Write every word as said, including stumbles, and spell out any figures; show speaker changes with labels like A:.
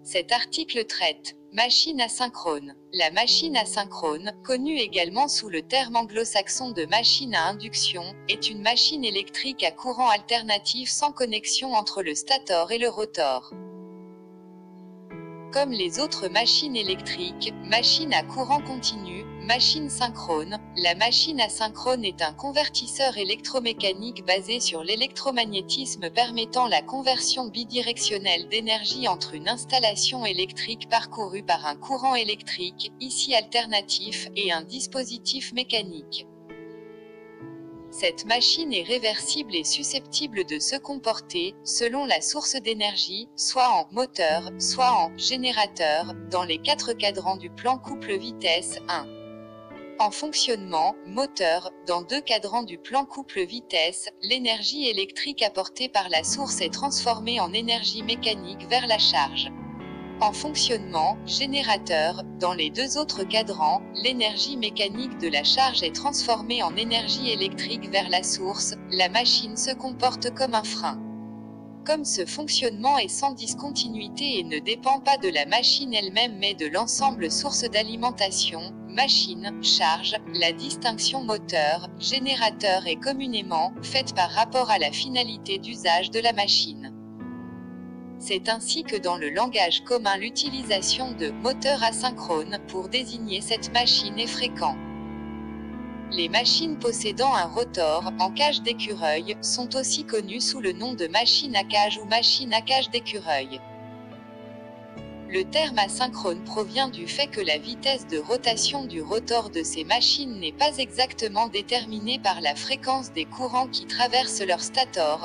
A: Cet article traite machine asynchrone. La machine asynchrone, connue également sous le terme anglo-saxon de machine à induction, est une machine électrique à courant alternatif sans connexion entre le stator et le rotor. Comme les autres machines électriques, machine à courant continu, machine synchrone, la machine asynchrone est un convertisseur électromécanique basé sur l'électromagnétisme permettant la conversion bidirectionnelle d'énergie entre une installation électrique parcourue par un courant électrique, ici alternatif, et un dispositif mécanique. Cette machine est réversible et susceptible de se comporter, selon la source d'énergie, soit en moteur, soit en générateur, dans les quatre cadrans du plan couple-vitesse un. En fonctionnement, moteur, dans deux cadrans du plan couple-vitesse, l'énergie électrique apportée par la source est transformée en énergie mécanique vers la charge. En fonctionnement, générateur, dans les deux autres cadrans, l'énergie mécanique de la charge est transformée en énergie électrique vers la source, la machine se comporte comme un frein. Comme ce fonctionnement est sans discontinuité et ne dépend pas de la machine elle-même mais de l'ensemble source d'alimentation, machine, charge, la distinction moteur-générateur est communément faite par rapport à la finalité d'usage de la machine. C'est ainsi que dans le langage commun l'utilisation de moteur asynchrone pour désigner cette machine est fréquent. Les machines possédant un rotor en cage d'écureuil sont aussi connues sous le nom de machine à cage ou machine à cage d'écureuil. Le terme asynchrone provient du fait que la vitesse de rotation du rotor de ces machines n'est pas exactement déterminée par la fréquence des courants qui traversent leur stator,